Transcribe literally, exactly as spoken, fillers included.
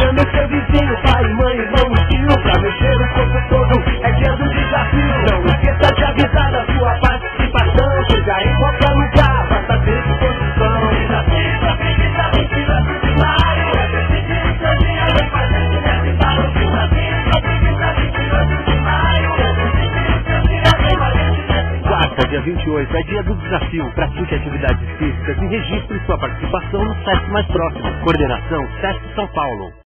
Chame seu vizinho, pai, mãe, irmão, tio, pra mexer o corpo todo, é dia do desafio. Não esqueça de avisar da sua participação, chega em qualquer lugar, basta ter disposição. Desafio pra acreditar vinte e nove de maio, acredite no seu dia, vem com a gente nesse embalo. Desafio pra acreditar vinte e nove de maio, acredite no seu dia, vem com a gente nesse embalo. Quarta, dia vinte e oito, é dia do desafio. Pratique atividades físicas e registre sua participação no SESC mais próximo. Coordenação SESC São Paulo.